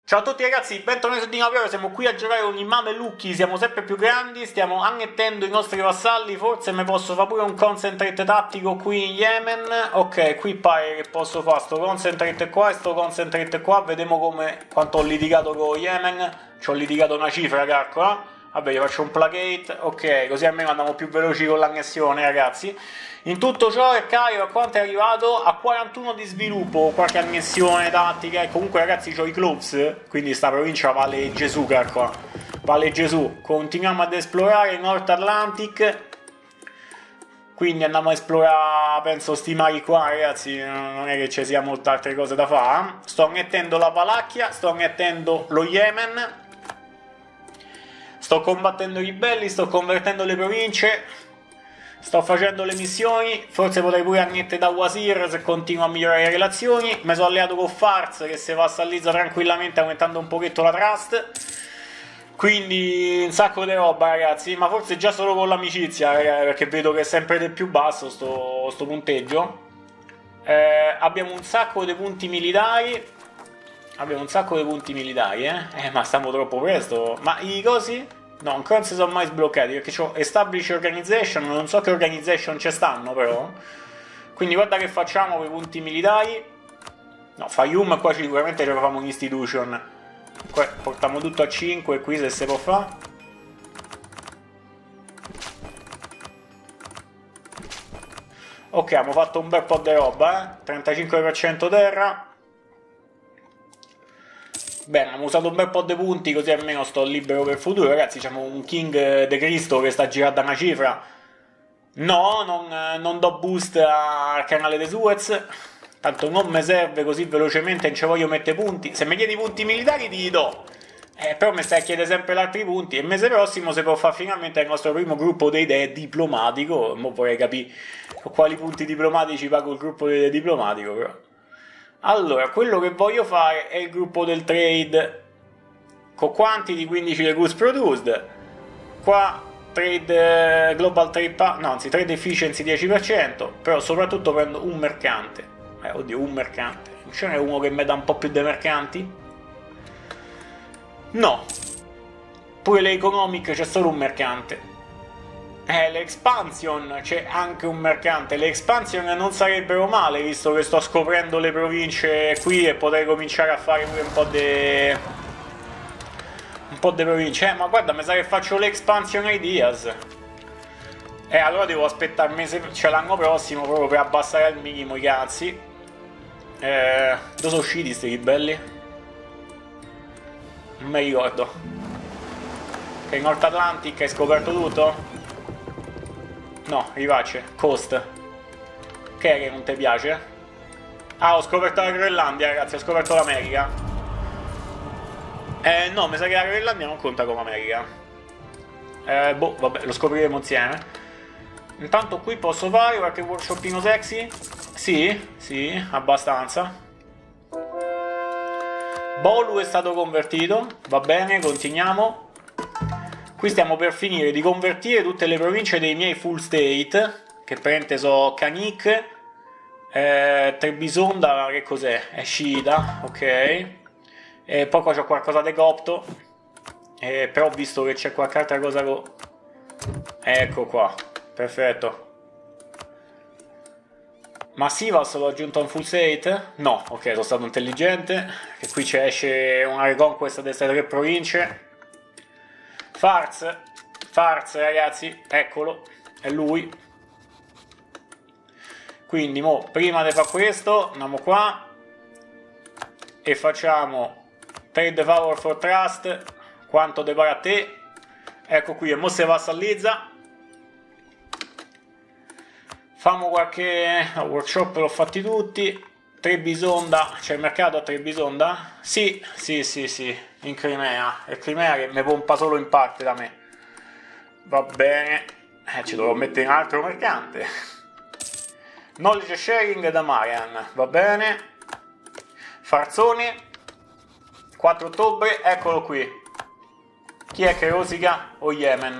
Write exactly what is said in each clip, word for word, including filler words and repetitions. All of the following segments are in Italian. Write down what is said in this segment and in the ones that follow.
Ciao a tutti ragazzi, bentornati su Dinoplayer, siamo qui a giocare con i Mamelucchi, siamo sempre più grandi, stiamo annettendo i nostri vassalli, forse mi posso fare pure un concentrate tattico qui in Yemen. Ok, qui pare che posso fare sto concentrate qua e sto concentrate qua, vediamo come, quanto ho litigato con Yemen, ci ho litigato una cifra calcola. Vabbè, io faccio un placate, ok, così almeno andiamo più veloci con l'annessione ragazzi. In tutto ciò il Cairo a quanto è arrivato? A quarantuno di sviluppo, qualche annessione tattica, e comunque ragazzi ho i clubs, quindi sta provincia vale Gesù calcola, vale Gesù. Continuiamo ad esplorare il North Atlantic, quindi andiamo a esplorare, penso, sti mari qua ragazzi, non è che ci sia molte altre cose da fare. Sto annettendo la Valacchia, sto annettendo lo Yemen. Sto combattendo i ribelli, sto convertendo le province, sto facendo le missioni, forse potrei pure annettere da Wazir se continuo a migliorare le relazioni. Mi sono alleato con Fars che si vassallizza tranquillamente aumentando un pochetto la trust. Quindi un sacco di roba ragazzi, ma forse già solo con l'amicizia perché vedo che è sempre del più basso sto, sto punteggio. Eh, abbiamo un sacco di punti militari. Abbiamo un sacco di punti militari, eh? Eh, ma stiamo troppo presto. Ma i cosi? No, ancora non si sono mai sbloccati, perché ho Establish Organization, non so che organization ci stanno, però. Quindi guarda che facciamo con i punti militari. No, Fayum qua sicuramente ce lo facciamo un institution. Qua portiamo tutto a cinque, qui se si può fare. Ok, abbiamo fatto un bel po' di roba, eh? trentacinque per cento terra. Bene, abbiamo usato un bel po' di punti così almeno sto libero per il futuro. Ragazzi, c'è un King de Cristo che sta girando una cifra. No, non, non do boost al canale di Suez. Tanto non mi serve così velocemente, non ci voglio mettere punti. Se mi chiedi i punti militari ti do. Eh, però mi stai a chiedere sempre gli altri punti. E il mese prossimo si può fare finalmente il nostro primo gruppo di idee diplomatico. Mo vorrei capire con quali punti diplomatici pago il gruppo di idee diplomatico, però. Allora, quello che voglio fare è il gruppo del trade con quantity quindici di goods produced. Qua trade global trade no, anzi trade efficiency dieci per cento, però soprattutto prendo un mercante. Eh, oddio, un mercante. Non ce n'è uno che mi dà un po' più di mercanti? No. Pure le economic c'è solo un mercante. Eh, l'expansion c'è anche un mercante. Le expansion non sarebbero male visto che sto scoprendo le province qui e potrei cominciare a fare pure un po' di un po' di province. Eh, ma guarda, mi sa che faccio le expansion ideas. Eh, allora devo aspettare il mese, cioè l'anno prossimo, proprio per abbassare al minimo i cazzi. Eh, dove sono usciti sti ribelli? Non mi ricordo. Che in North Atlantic hai scoperto tutto? No, ripace, Coast. Che è che non ti piace? Ah, ho scoperto la Groenlandia, ragazzi, ho scoperto l'America. Eh, no, mi sa che la Groenlandia non conta come America. Eh, boh, vabbè, lo scopriremo insieme. Intanto qui posso fare qualche workshopino sexy? Sì, sì, abbastanza. Bolu è stato convertito, va bene, continuiamo. Qui stiamo per finire di convertire tutte le province dei miei full state, che praticamente so Canik, eh, Trebisonda, che cos'è? È sciita, ok. E poi qua c'ho qualcosa di copto, eh, però ho visto che c'è qualche altra cosa co... Ecco qua, perfetto. Massivas l'ho aggiunto a un full state? No, ok, sono stato intelligente, che qui ci esce una reconquest di queste tre province. Fars, Fars ragazzi, eccolo, è lui. Quindi mo, prima di fare questo, andiamo qua e facciamo trade favor for trust, quanto te pare a te. Ecco qui, e mo se vassallizza. Famo qualche no, workshop, l'ho fatti tutti. Trebisonda, c'è il mercato a Trebisonda? Sì, sì, sì, sì, in Crimea. È Crimea che mi pompa solo in parte da me. Va bene, eh, ci dovrò mettere un altro mercante. Knowledge sharing da Marian, va bene. Farzoni, quattro ottobre, eccolo qui. Chi è che rosica? O Yemen.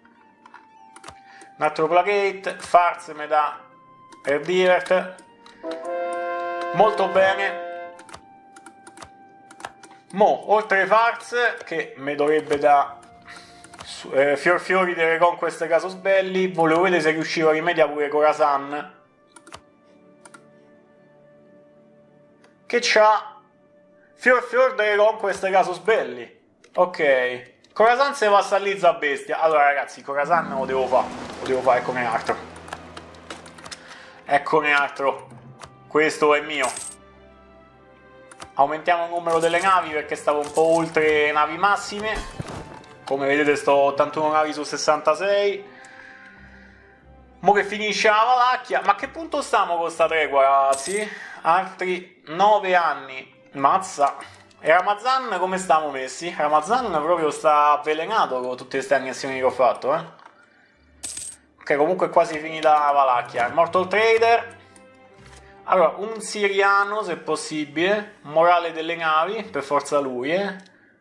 Un altro placate, Fars me dà per divert. Molto bene. Mo, oltre ai Fars, che mi dovrebbe da eh, fior fiori delle Conquest Casus Belli, volevo vedere se riuscivo a rimediare pure Khorasan, che c'ha fior fior delle Conquest Casus Belli. Ok, Khorasan se vassallizza a bestia. Allora ragazzi, Khorasan lo devo fare, lo devo fare, eccone altro. Eccone altro, questo è mio. Aumentiamo il numero delle navi perché stavo un po' oltre navi massime. Come vedete sto ottantuno navi su sessantasei. Mo che finisce la Valacchia. Ma a che punto stiamo con sta tregua, ragazzi? Altri nove anni. Mazza. E Ramazan come stiamo messi? Ramazan proprio sta avvelenato con tutte queste annessioni che ho fatto, eh. Ok, comunque è quasi finita la Valacchia. È morto il trader. Allora, un siriano se possibile. Morale delle navi, per forza lui, eh.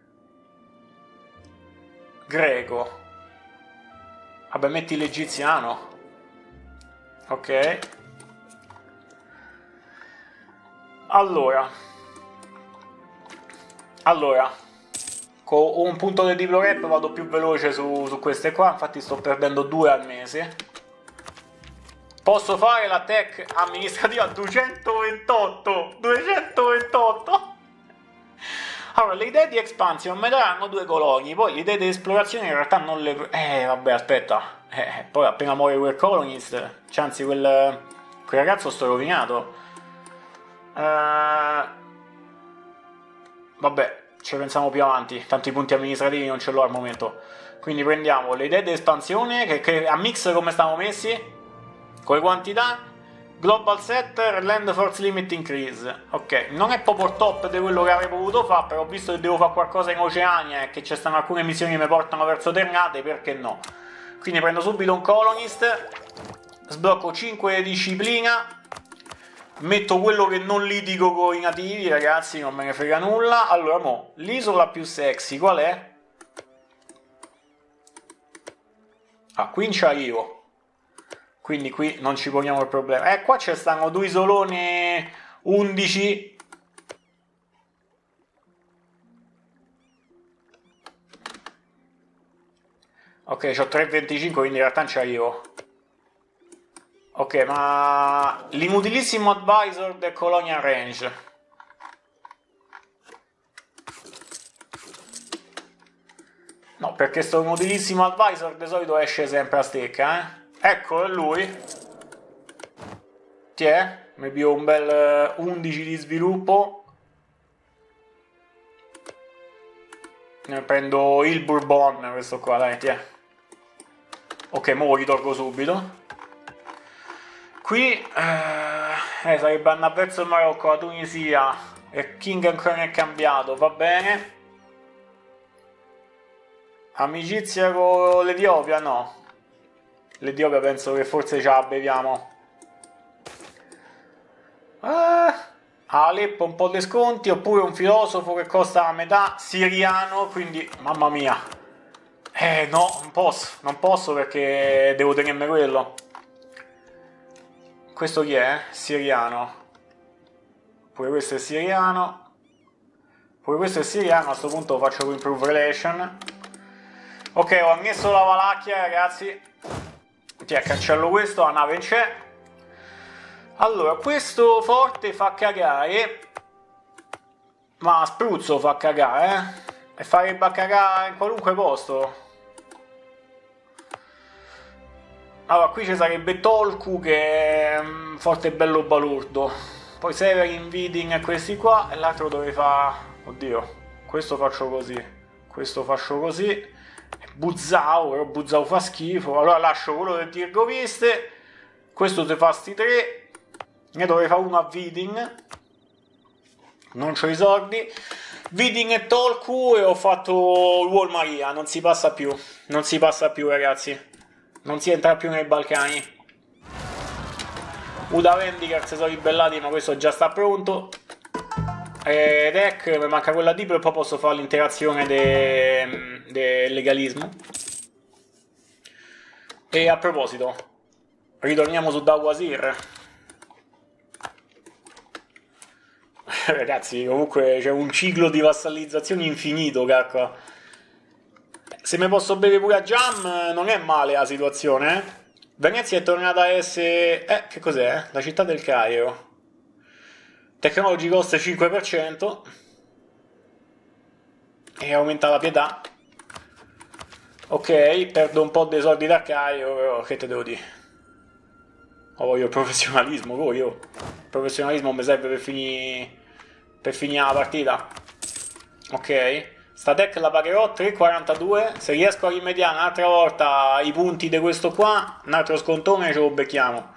Greco. Vabbè, metti l'egiziano. Ok. Allora. Allora. Con un punto del diplo rap vado più veloce su, su queste qua. Infatti sto perdendo due al mese. Posso fare la tech amministrativa duecentoventotto. duecentoventotto. Allora, le idee di expansion mi daranno due coloni. Poi le idee di esplorazione in realtà non le... Eh, vabbè, aspetta. Eh, poi appena muore quel colonist, cioè, anzi, quel, quel ragazzo sto rovinato. Uh, vabbè, ci pensiamo più avanti. Tanto i punti amministrativi non ce l'ho al momento. Quindi prendiamo le idee di espansione, che, che a mix come stiamo messi? Con le quantità, Global Setter, Land Force Limit Increase. Ok, non è proprio top di quello che avrei potuto fare, però visto che devo fare qualcosa in Oceania e che ci stanno alcune missioni che mi portano verso Ternate, perché no? Quindi prendo subito un Colonist, sblocco cinque di disciplina, metto quello che non litigo con i nativi, ragazzi, non me ne frega nulla. Allora, mo, l'isola più sexy qual è? Ah, qui in ci arrivo. Quindi qui non ci poniamo il problema. Eh, qua ci stanno due isoloni undici. Ok, c'ho tre virgola venticinque, quindi in realtà non ci arrivo. Ok, ma l'inutilissimo advisor del Colonial Range. No, perché sto inutilissimo advisor di solito esce sempre a stecca, eh. Ecco, è lui. Tiè, mi pio un bel undici di sviluppo. Ne prendo il Bourbon, questo qua, dai, tiè. Ok, mo lo ritorgo subito. Qui eh, eh, sarebbe andare verso il Marocco, la Tunisia. E King ancora non è cambiato, va bene. Amicizia con l'Etiopia? No. L'Etiopia penso che forse ce la beviamo. Ah, Aleppo un po' di sconti, oppure un filosofo che costa la metà, siriano, quindi mamma mia. Eh no, non posso, non posso perché devo tenermi quello. Questo chi è? Siriano. Pure questo è siriano. Pure questo è siriano, a questo punto lo faccio con Improve Relation. Ok, ho annesso la Valacchia, ragazzi. Tiè, cancello questo, la nave c'è. Allora, questo forte fa cagare. Ma spruzzo fa cagare, eh. E farebbe a cagare in qualunque posto. Allora, qui ci sarebbe Tolku che è um, forte bello balurdo. Poi Severin, Vidin e questi qua. E l'altro dove fa... Oddio, questo faccio così. Questo faccio così. Buzzao, però Buzzao fa schifo. Allora lascio quello del Tirgoviste. Questo te fa sti tre. Ne dovrei fare uno a Vidin. Non c'ho i soldi. Vidin e Tolku e ho fatto il Wall Maria. Non si passa più. Non si passa più, ragazzi. Non si entra più nei Balcani. Uda Vendicar si sono ribellati, ma questo già sta pronto. E deck, mi manca quella di, però poi posso fare l'interazione del de legalismo. E a proposito, ritorniamo su Dawazir. Ragazzi, comunque c'è un ciclo di vassallizzazione infinito, cacca. Se mi posso bere pure a Jam, non è male la situazione, eh. Venezia è tornata a essere... Eh, che cos'è? La città del Cairo. Technology costa cinque per cento. E aumenta la pietà. Ok, perdo un po' dei soldi da Cairo, però che te devo dire? Oh, voglio il professionalismo, voi io. Il professionalismo mi serve per finire... per finire la partita. Ok. Sta deck la pagherò tre virgola quarantadue. Se riesco a rimediare un'altra volta i punti di questo qua, un altro scontone ce lo becchiamo.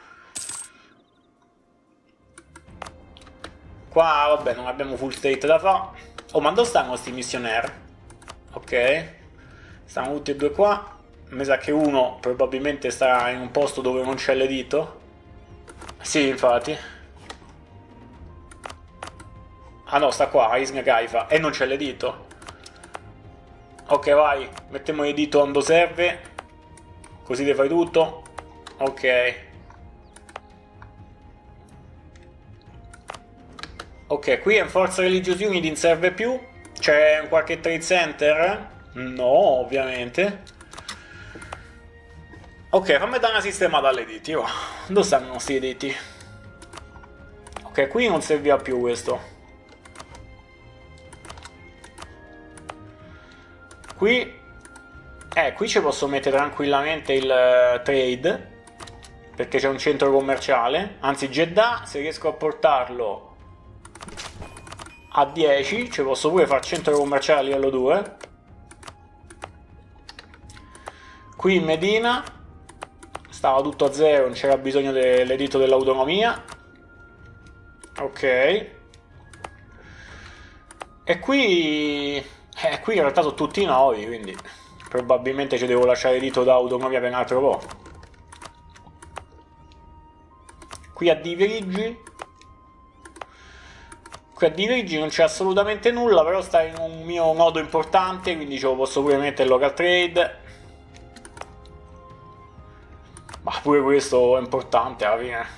Qua vabbè non abbiamo full state da fare. Oh, ma dove stanno sti missionaire? Ok, stanno tutti e due qua. Mi sa che uno probabilmente starà in un posto dove non c'è l'editto. Sì, infatti. Ah no, sta qua, Isna Kaifa. E non c'è l'editto. Ok, vai, mettiamo l'editto quando serve. Così ti fai tutto. Ok. Ok, qui in Forza Religious Unity non serve più. C'è qualche trade center? No, ovviamente. Ok, fammi dare una sistemata alle diti. Oh. Dove stanno i nostri diti? Ok, qui non serviva più questo. Qui, eh, qui ci posso mettere tranquillamente il uh, trade, perché c'è un centro commerciale. Anzi, Jeddah, se riesco a portarlo a dieci, ci posso pure fare centro commerciale a livello due. Qui in Medina stava tutto a zero, non c'era bisogno dell'editto dell'autonomia. Ok. E qui... Eh, qui in realtà sono tutti nuovi, quindi probabilmente ci devo lasciare l'editto d'autonomia per un altro po'. Qui a Divirigi. Qui a Divirigi non c'è assolutamente nulla, però sta in un mio nodo importante, quindi ce lo posso pure mettere in local trade. Ma pure questo è importante alla fine.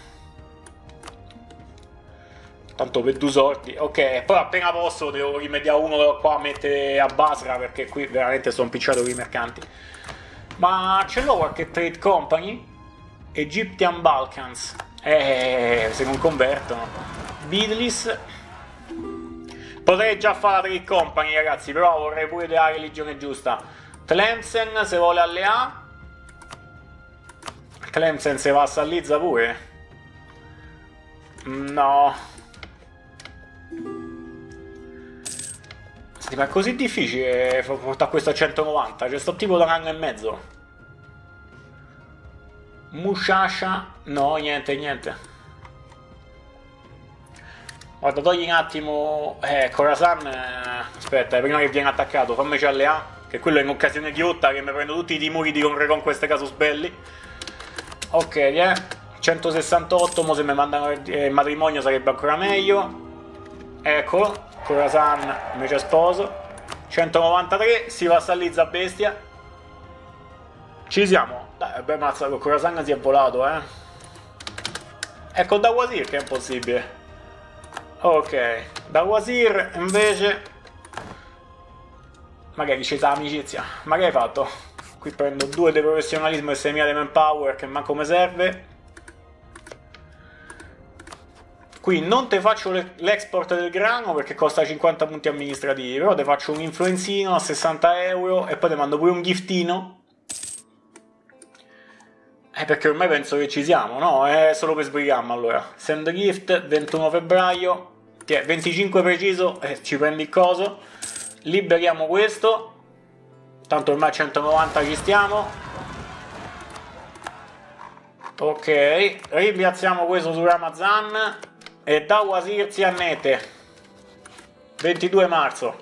Tanto per due sorti. Ok, poi appena posso devo rimediare uno qua a mettere a Basra, perché qui veramente sono impicciato con i mercanti. Ma ce l'ho qualche trade company? Egyptian Balkans. Eh, se non convertono. Bidlis. Potrei già fare la trade company, ragazzi, però vorrei pure dare la religione giusta. Tlemcen se vuole alleare. Tlemcen se vassallizza pure. No. Senti, ma è così difficile portare questo a centonovanta? Cioè sto tipo da un anno e mezzo. Mushasha. No, niente, niente. Guarda, togli un attimo. Eh, Khorasan. Eh, aspetta, prima che viene attaccato, fammici alleare. Che quello è in occasione ghiotta, che mi prendo tutti i timori di Reconquest Casus Belli. Ok, eh. centosessantotto, mo se mi mandano il matrimonio sarebbe ancora meglio. Ecco, Khorasan invece sposo. centonovantatré, si vassallizza bestia. Ci siamo. Dai, beh, mazza, con Khorasan si è volato, eh. Ecco, da Wazir che è impossibile. Ok, da Wazir invece magari c'è l'amicizia. Ma che hai fatto? Qui prendo due di professionalismo e seimila di manpower che manco mi serve. Qui non te faccio l'export del grano perché costa cinquanta punti amministrativi, però te faccio un influenzino a sessanta euro e poi te mando pure un giftino. Eh, perché ormai penso che ci siamo, no? È solo per sbrigarmi allora. Send gift, ventuno febbraio, che è venticinque preciso, e eh, ci prendi il coso. Liberiamo questo. Tanto ormai a centonovanta ci stiamo. Ok, ripiazziamo questo su Ramazan. E da Wazir Ziannete. ventidue marzo.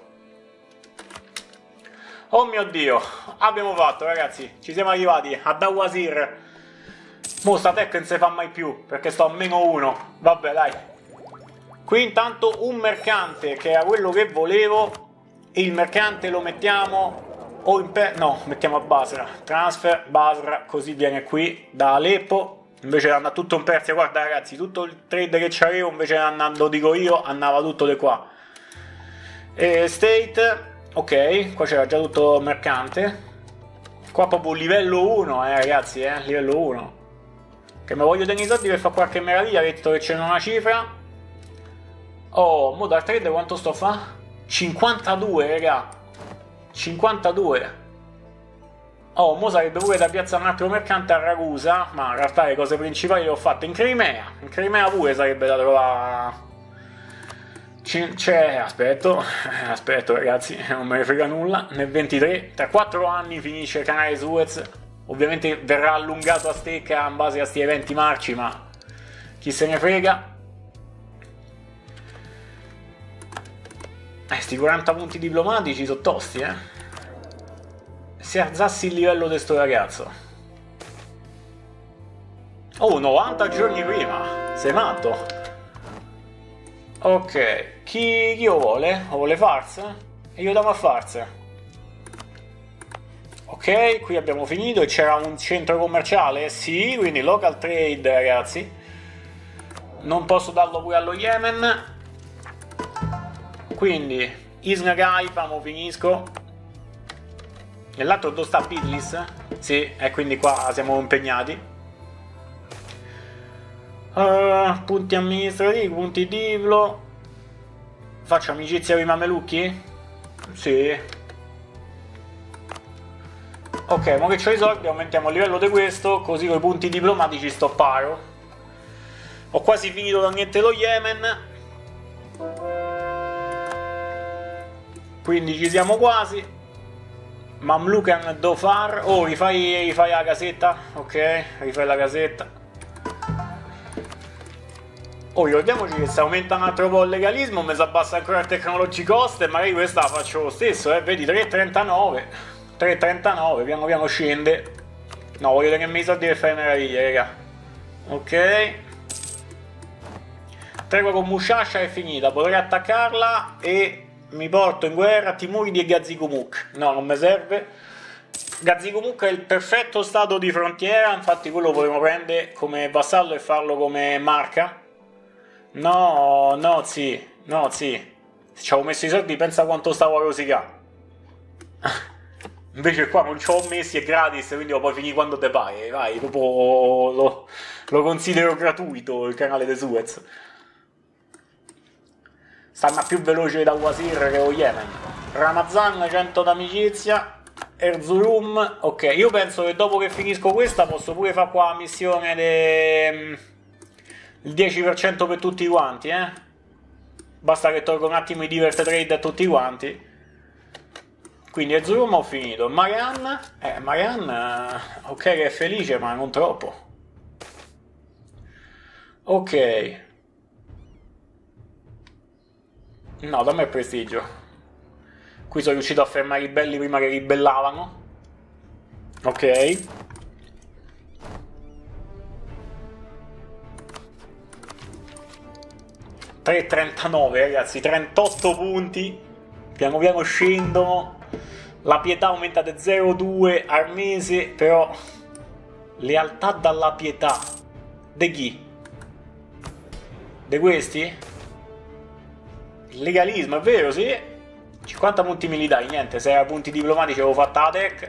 Oh mio Dio, abbiamo fatto, ragazzi. Ci siamo arrivati a da Wazir. Mo sta tech non si fa mai più, perché sto a meno uno. Vabbè, dai. Qui intanto un mercante, che era quello che volevo. Il mercante lo mettiamo o in pe... no, mettiamo a Basra. Transfer, Basra, così viene qui da Aleppo. invece di andare tutto in Persia. Guarda ragazzi, tutto il trade che c'avevo invece andando, dico io, andava tutto di qua. E State, ok, qua c'era già tutto mercante. Qua proprio livello uno, eh ragazzi, eh, livello uno. Che mi voglio tenere i soldi per fare qualche meraviglia, detto che c'è una cifra. Oh, mo dal trade quanto sto a fa? cinquantadue, raga. cinquantadue. Oh, mo sarebbe pure da piazzare un altro mercante a Ragusa, ma in realtà le cose principali le ho fatte in Crimea. In Crimea pure sarebbe da trovare. C'è, aspetto, aspetto ragazzi, non me ne frega nulla. Nel ventitré, tra quattro anni finisce il canale Suez. Ovviamente verrà allungato a stecca in base a sti eventi marci, ma chi se ne frega. Eh, sti quaranta punti diplomatici sono tosti, eh. Se alzassi il livello di sto ragazzo. Oh, novanta giorni prima. Sei matto. Ok, chi, chi lo vuole? Lo vuole farsa? E io diamo a farsa. Ok, qui abbiamo finito e c'era un centro commerciale? Sì, quindi local trade ragazzi. Non posso darlo pure allo Yemen. Quindi Isna Gaipa, mo finisco. E l'altro dove sta Bitlis? Sì, e quindi qua siamo impegnati. Uh, punti amministrativi, punti divlo. Faccio amicizia con i mamelucchi? Sì. Ok, ma che c'ho i soldi, aumentiamo il livello di questo, così con i punti diplomatici sto paro. Ho quasi finito da niente lo Yemen. Quindi ci siamo quasi. Mamlukan Dofar. Oh, rifai, rifai la casetta. Ok, rifai la casetta. Oh, ricordiamoci che se aumenta un altro po' il legalismo mi si abbassa ancora il technology cost e magari questa la faccio lo stesso, eh. Vedi, tre virgola trentanove. tre virgola trentanove, piano piano scende. No, voglio tenermi i soldi per fare meraviglie, raga. Ok. Tregua con Mushasha è finita. Potrei attaccarla e mi porto in guerra Timuridi e Gazikumuk. No, non mi serve. Gazikumuk è il perfetto stato di frontiera, infatti quello potremmo prendere come vassallo e farlo come marca. No, no, sì, no, sì. Se ci avevo messo i soldi, pensa quanto stavo a rosicare. Invece qua non ci ho messi, è gratis, quindi lo puoi finire quando te pare. Vai, dopo lo, lo considero gratuito il canale di Suez. Stanno più veloce da Wazir che lo Yemen. Ramazan, cento d'amicizia. Erzurum, ok, io penso che dopo che finisco questa posso pure fare qua la missione de... il dieci per cento per tutti quanti, eh. Basta che tolgo un attimo i divert trade a tutti quanti. Quindi Erzurum ho finito. Marian, eh, Marian, ok che è felice ma non troppo. Ok. No, da me è prestigio. Qui sono riuscito a fermare i ribelli prima che ribellavano. Ok. tre virgola trentanove ragazzi, trentotto punti. Piano piano scendono. La pietà aumenta da zero virgola due al mese, però lealtà dalla pietà. De chi? De questi? Il legalismo, è vero, sì. cinquanta punti militari, niente, sei punti diplomatici avevo fatta la tech.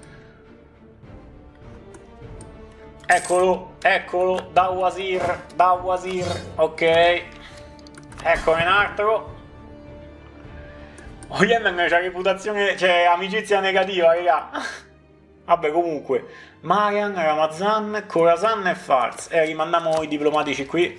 Eccolo, eccolo, da Wazir, da Wazir, ok. Eccone un altro. Oh, Yemen c'ha reputazione, c'è amicizia negativa, raga. Vabbè, comunque. Marian, Ramazan, Khorasan e Fars. E eh, rimandiamo i diplomatici qui.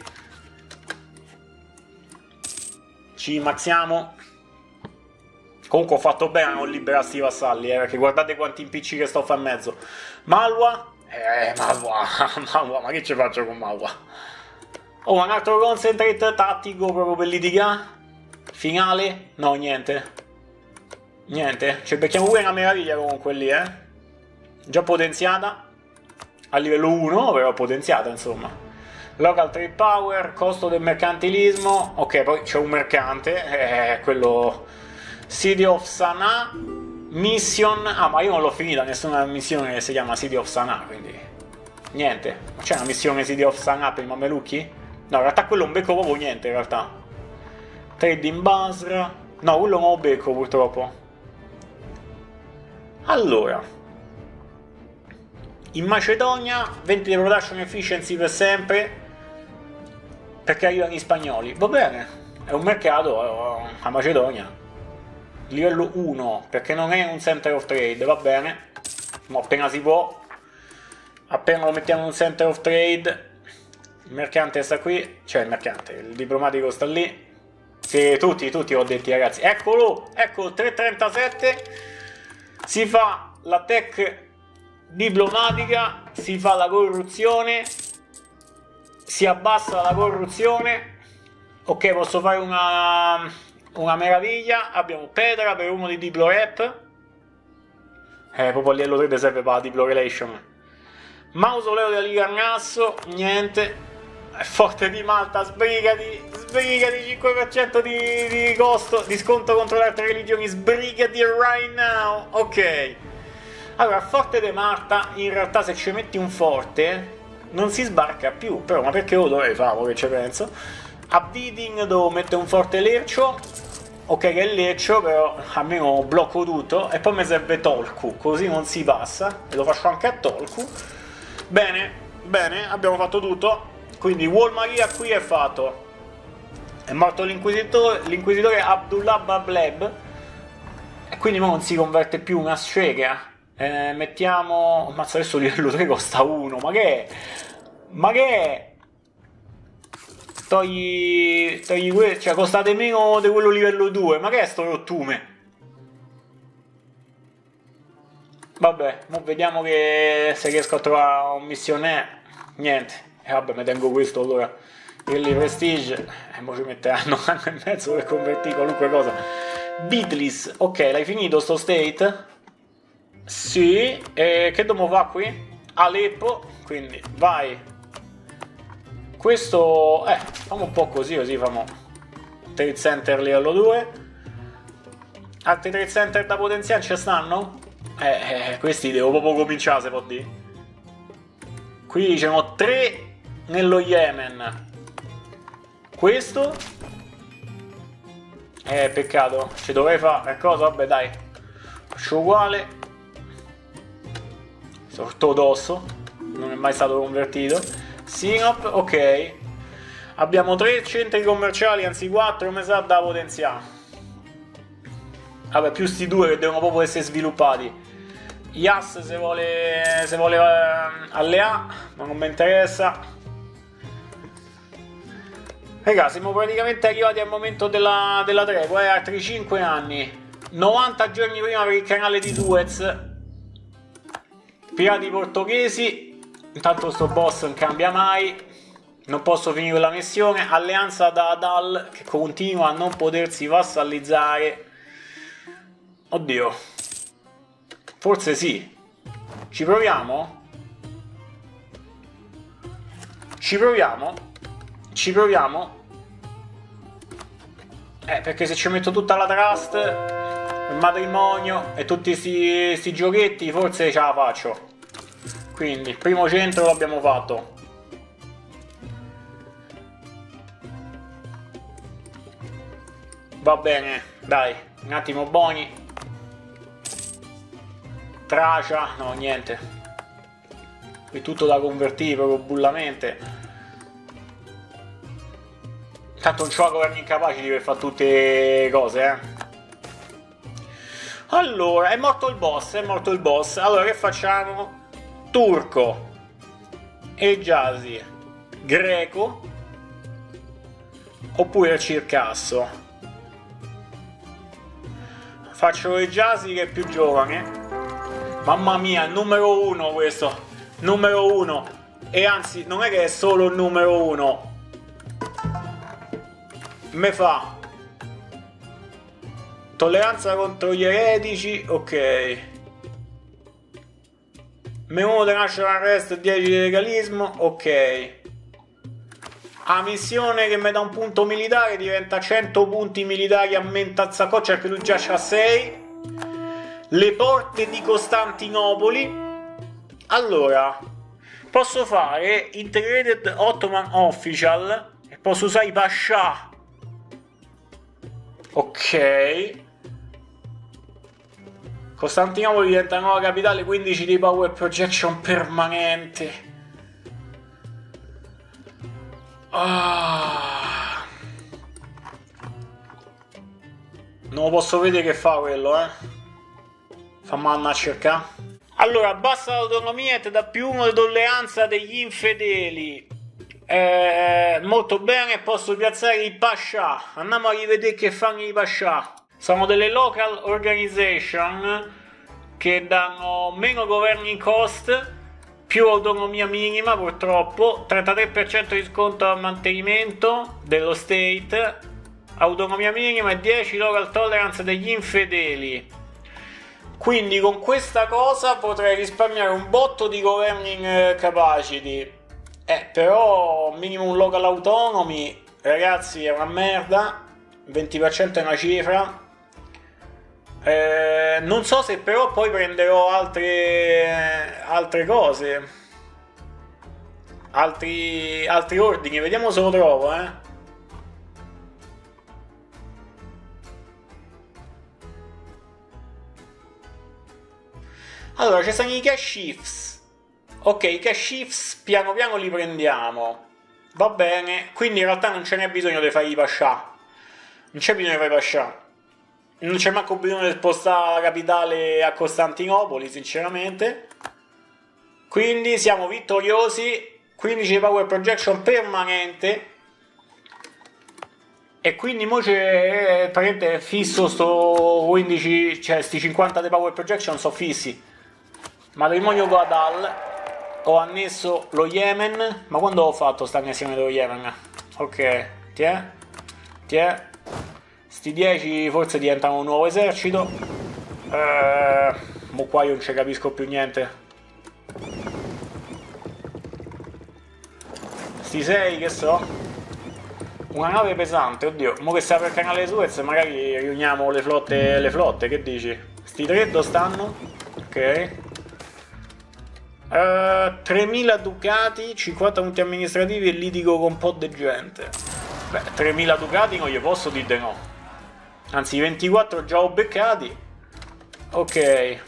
Ci maxiamo. Comunque ho fatto bene a non liberare sti vassalli, eh, perché guardate quanti impicci che sto a fare in mezzo. Malwa. Eh, Malwa, Malwa, ma che ci faccio con Malwa? Oh, un altro concentrate tattico proprio per litigare. Finale? No, niente. Niente. Ci becchiamo pure una meraviglia comunque lì, eh. Già potenziata. A livello uno, però potenziata, insomma. Local trade power, costo del mercantilismo. Ok, poi c'è un mercante. Eh, quello... City of Sana'a. Mission. Ah, ma io non l'ho finita nessuna missione che si chiama City of Sana'a, quindi... Niente. C'è una missione City of Sun Up i mamelucchi? No, in realtà quello non becco proprio niente in realtà. Trade in Basra. No, quello non lo becco purtroppo. Allora, in Macedonia venti di production efficiency per sempre, perché arrivano gli spagnoli. Va bene, è un mercato a Macedonia. Livello uno, perché non è un center of trade, va bene. Ma appena si può, appena lo mettiamo in un center of trade, il mercante sta qui, cioè il mercante, il diplomatico sta lì. Sì, tutti, tutti ho detti ragazzi. Eccolo, ecco, tre trentasette. Si fa la tech diplomatica, si fa la corruzione, si abbassa la corruzione. Ok, posso fare una, una meraviglia. Abbiamo Petra per uno di Diplo Rep. Eh, proprio a livello tre serve per la Diplo Relation. Mausoleo di Alicarnasso, niente. Forte di Malta, sbrigati, sbrigati, cinque per cento di, di costo, di sconto contro le altre religioni, sbrigati right now. Ok. Allora, Forte di Malta, in realtà se ci metti un forte, non si sbarca più, però ma perché lo dovrei fare, che ci penso? A Vidin devo mettere un forte leccio, ok che è leccio, però almeno blocco tutto, e poi mi serve Tolku, così non si passa, e lo faccio anche a Tolku. Bene, bene, abbiamo fatto tutto. Quindi Wall Maria qui è fatto. È morto l'inquisitore, l'inquisitore Abdullah Bableb, e quindi non si converte più una scega. Eh, mettiamo... Mazza, adesso livello tre costa uno. Ma che è? Ma che è? Togli... Togli questo. Cioè costate meno di quello livello due. Ma che è sto rottume? Vabbè, mo vediamo che se riesco a trovare un missionario. Niente. E vabbè, mi tengo questo allora. Quelli Prestige. E mo ci metteranno un anno e mezzo per convertire qualunque cosa. Bitlis. Ok, l'hai finito sto state? Sì. E che dobbiamo fare qui? Aleppo. Quindi vai. Questo... Eh, facciamo un po' così, così facciamo trade center livello due. Altri trade center da potenziare ci stanno? Eh, eh, questi devo proprio cominciare, se può dire. Qui ce n'ho tre nello Yemen. Questo eh peccato, ci dovrei fare cosa? Vabbè dai, faccio uguale. Ortodosso, non è mai stato convertito. Sinop, ok. Abbiamo tre centri commerciali, anzi quattro, mi sa da potenziare. Vabbè, più sti due che devono proprio essere sviluppati. Yas se vuole, se vuole uh, alleare, ma non mi interessa. Raga, siamo praticamente arrivati al momento della, della tregua, eh, altri cinque anni. novanta giorni prima per il canale di Suez. Pirati portoghesi. Intanto sto boss non cambia mai. Non posso finire la missione. Alleanza da Adal che continua a non potersi vassallizzare. Oddio. Forse sì. Ci proviamo? Ci proviamo? Ci proviamo? Eh, perché se ci metto tutta la trust, il matrimonio e tutti questi giochetti, forse ce la faccio. Quindi, il primo centro l'abbiamo fatto. Va bene, dai, un attimo Boni. Tracia, no, niente. Qui tutto da convertire proprio bullamente. Tanto non c'ho la governi incapaci per fare tutte le cose, eh. Allora, è morto il boss, è morto il boss. Allora, che facciamo? Turco, Egiasi, greco, oppure Circasso. Faccio Egiasi che è più giovane. Mamma mia, numero uno questo. Numero uno. E anzi, non è che è solo il numero uno. Me fa tolleranza contro gli eretici, ok. Meno di national arrest, dieci di legalismo, ok. A missione che mi dà un punto militare diventa cento punti militari a Mentazzacoccia, perché lui già c'ha sei. Le porte di Costantinopoli. Allora, posso fare Integrated Ottoman Official e posso usare i Pascià. Ok. Costantinopoli diventa nuova capitale, quindici di power projection permanente. Ah. Non lo posso vedere che fa quello, eh. Fammi andare a cercare. Allora, basta l'autonomia e ti dà più uno di tolleranza degli infedeli. Eh, molto bene, posso piazzare i Pascià. Andiamo a rivedere che fanno i Pascià. Sono delle local organization che danno meno governing cost, più autonomia minima purtroppo, trentatré per cento di sconto al mantenimento dello state, autonomia minima e dieci local tolerance degli infedeli. Quindi con questa cosa potrei risparmiare un botto di governing capacity. Eh, però minimum local autonomy, ragazzi, è una merda. venti per cento è una cifra. Eh, non so se però poi prenderò altre altre cose, altri altri ordini. Vediamo se lo trovo, eh. Allora, ci sono i cash shifts. Ok, i cash shifts piano piano li prendiamo. Va bene, quindi in realtà non ce n'è bisogno di fare i Pascià. Non c'è bisogno di fare i Pascià. Non c'è manco bisogno di spostare la capitale a Costantinopoli, sinceramente. Quindi siamo vittoriosi. quindici di power projection permanente. E quindi mo c'è praticamente fisso sto quindici, cioè sti cinquanta di power projection sono fissi. Matrimonio con Adal. Ho annesso lo Yemen. Ma quando ho fatto sta annessione dello Yemen? Ok, tiè, tiè. Sti dieci forse diventano un nuovo esercito. Eh, mo qua io non ci capisco più niente. Sti sei che so. Una nave pesante, oddio. Mo che sta per il canale Suez magari riuniamo le flotte, le flotte, che dici? Sti tre dove stanno? Ok. Uh, tremila ducati, cinquanta punti amministrativi e litigo con un po' di gente. Beh, tremila ducati non gli posso dire di no. Anzi, ventiquattro già ho beccati. Ok.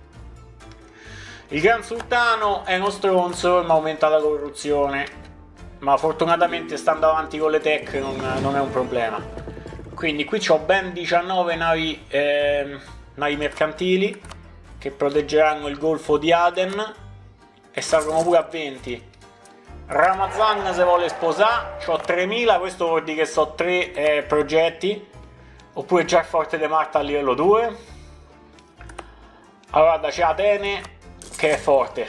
Il Gran Sultano è uno stronzo, ma aumenta la corruzione. Ma fortunatamente stando avanti con le tech non, non è un problema. Quindi qui ho ben diciannove navi, eh, navi mercantili che proteggeranno il golfo di Aden. E salgono pure a venti. Ramazan se vuole sposare. Ho tremila, questo vuol dire che so tre eh, progetti. Oppure già il Forte de Marta a livello due. Allora guarda, c'è Atene che è forte.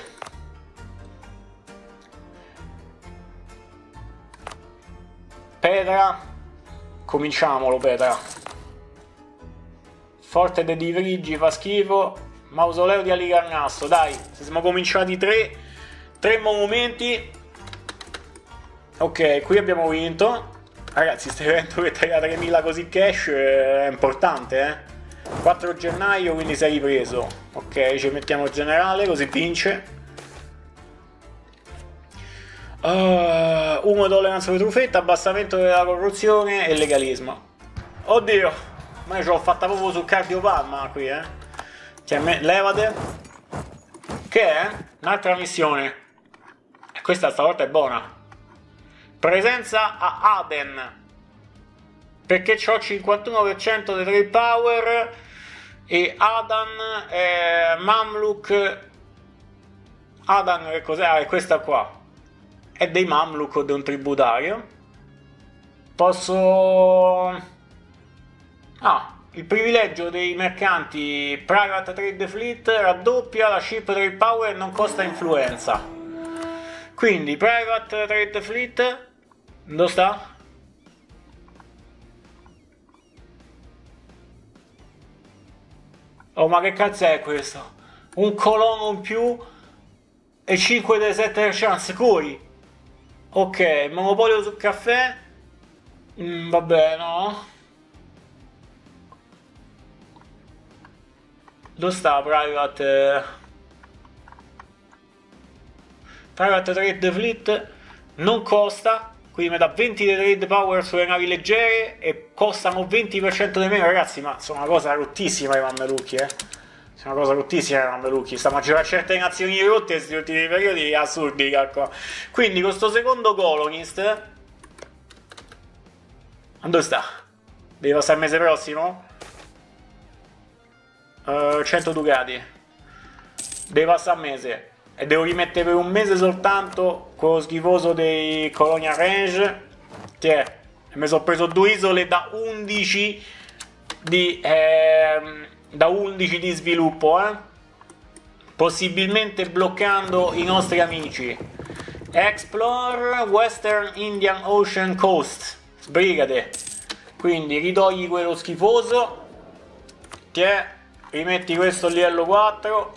Petra. Cominciamolo Petra. Forte de Divrigi fa schifo. Mausoleo di Alicarnasso, dai, se siamo cominciati tre, tre monumenti. Ok, qui abbiamo vinto. Ragazzi, questo evento che taglia tremila così cash è importante, eh. quattro gennaio, quindi sei ripreso. Ok, ci mettiamo il generale, così vince. Uh, uno tolleranza di truffetta, abbassamento della corruzione e legalismo. Oddio, ma io ce l'ho fatta proprio sul cardiopalma qui, eh. Cioè, me, levate. Che è? Un'altra missione. E questa stavolta è buona. Presenza a Aden. Perché ho cinquantuno per cento di trade power. E Adan è Mamluk. Adan che cos'è? Ah, è questa qua. È dei Mamluk o di un tributario. Posso... Ah, il privilegio dei mercanti Private Trade Fleet raddoppia la ship trade power e non costa influenza. Quindi Private Trade Fleet dove sta? Oh, ma che cazzo è questo? Un colono in più e cinque delle sette chance coi. Ok, monopolio sul caffè. Mm, vabbè, no. Dove sta Private? Pirate Trade Fleet non costa, quindi mi dà venti di trade power sulle navi leggere e costano venti per cento di meno, ragazzi, ma sono una cosa rottissima i mammelucchi, eh. Sono una cosa rottissima i mammelucchi, stiamo a giocare a certe nazioni rotte questi ultimi periodi assurdi, calcola. Quindi con sto secondo colonist, dove sta? Devi passare il mese prossimo? Uh, cento ducati. Devi passare il mese. E devo rimettere per un mese soltanto quello schifoso dei Colonial Range. Tiè, mi sono preso due isole da undici di ehm, da undici di sviluppo, eh? Possibilmente bloccando i nostri amici. Explore Western Indian Ocean Coast. Sbrigate. Quindi ritogli quello schifoso. Tiè, rimetti questo a livello quattro.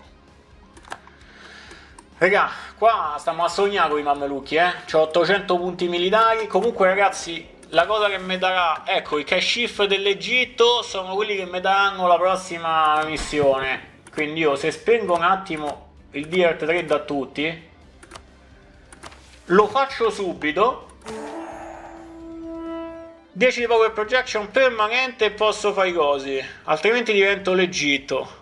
Raga, qua stiamo a sognare con i mammelucchi, eh. C'ho ottocento punti militari. Comunque, ragazzi, la cosa che mi darà, ecco, i cash shift dell'Egitto sono quelli che mi daranno la prossima missione. Quindi io, se spengo un attimo il Direct Trade a tutti, lo faccio subito. dieci di power projection permanente e posso fare i cosi, altrimenti divento l'Egitto.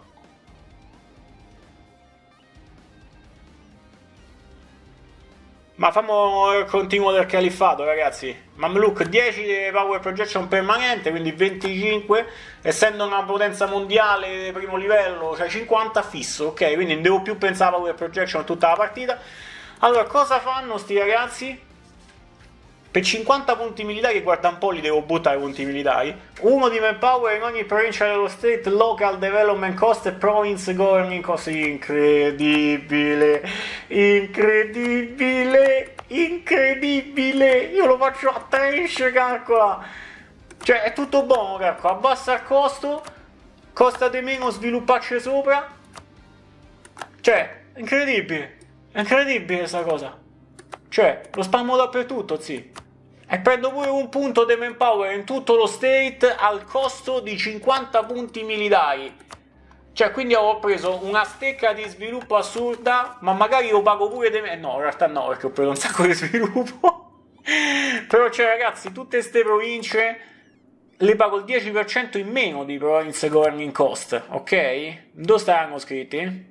Ma famo il continuo del califfato, ragazzi. Mamluk dieci di power projection permanente, quindi venticinque, essendo una potenza mondiale di primo livello, cioè cinquanta fisso, ok? Quindi non devo più pensare a power projection tutta la partita. Allora, cosa fanno sti ragazzi? Per cinquanta punti militari, guarda un po', li devo buttare punti militari. Uno di manpower in ogni provincia dello state, local development cost e province governing cost. Incredibile, incredibile, incredibile. Io lo faccio a trash, calcola. Cioè, è tutto buono, calcola. Abbassa il costo, costa di meno svilupparci sopra. Cioè, incredibile, incredibile questa cosa. Cioè, lo spammo dappertutto, sì. E prendo pure un punto di manpower in tutto lo state al costo di cinquanta punti militari. Cioè, quindi ho preso una stecca di sviluppo assurda, ma magari lo pago pure di me. No, in realtà no, perché ho preso un sacco di sviluppo. Però, cioè, ragazzi, tutte ste province le pago il dieci per cento in meno di province governing cost, ok? Dove staranno scritti?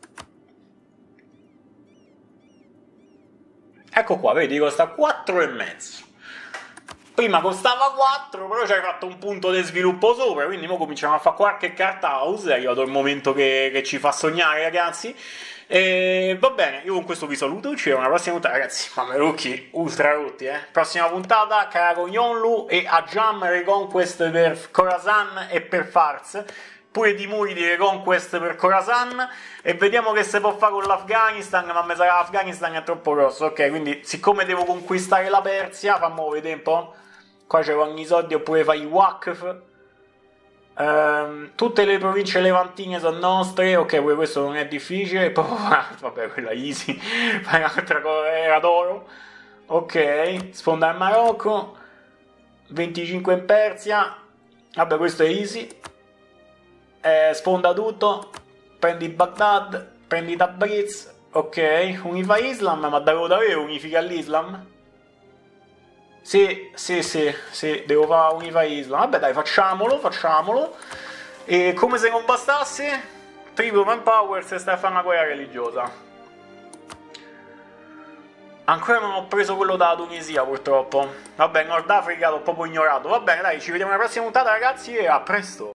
Ecco qua, vedi, costa quattro e mezzo. Prima costava quattro, però ci hai fatto un punto di sviluppo sopra, quindi ora cominciamo a fare qualche cart house. È arrivato il momento che, che ci fa sognare, ragazzi. E va bene, io con questo vi saluto, ci vediamo alla prossima puntata, ragazzi. Mammelucchi ultra rotti, eh. Prossima puntata, Karagon Yonlu e Ajam Reconquest per Khorasan e per Fars. Pure di muri di Reconquest per Khorasan. E vediamo che si può fare con l'Afghanistan, ma mi sa che l'Afghanistan è troppo grosso, ok? Quindi, siccome devo conquistare la Persia, fammi vedere un po'. Qua c'è ogni soldi, oppure fai i Waqf. Ehm, tutte le province levantine sono nostre, ok, pure questo non è difficile. E poi, vabbè, quella easy. Fai un'altra cosa, era d'oro. Ok, sfonda il Marocco. venticinque in Persia. Vabbè, questo è easy. Eh, sfonda tutto. Prendi Baghdad, prendi Tabriz, ok, unifica Islam, ma devo davvero unificare l'Islam? Sì, sì, sì, sì, devo fare unifica Islam, vabbè dai, facciamolo, facciamolo, e come se non bastasse, triple manpower se stai a fare una guerra religiosa. Ancora non ho preso quello dalla Tunisia, purtroppo, vabbè, Nord Africa l'ho proprio ignorato, va bene dai, ci vediamo alla prossima puntata, ragazzi, e a presto!